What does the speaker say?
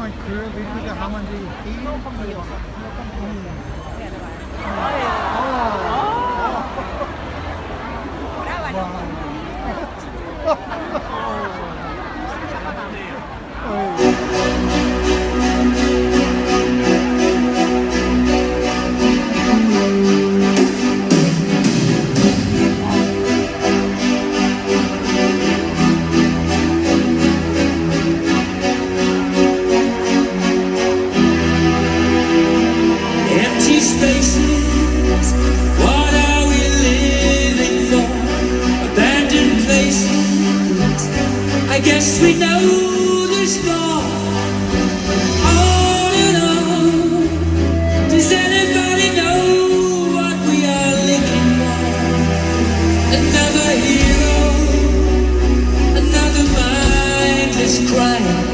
มันคือวิธีการทำมันดีที่คนเดียว I guess we know the score. On and on. Does anybody know what we are looking for? Another hero, another mindless crime.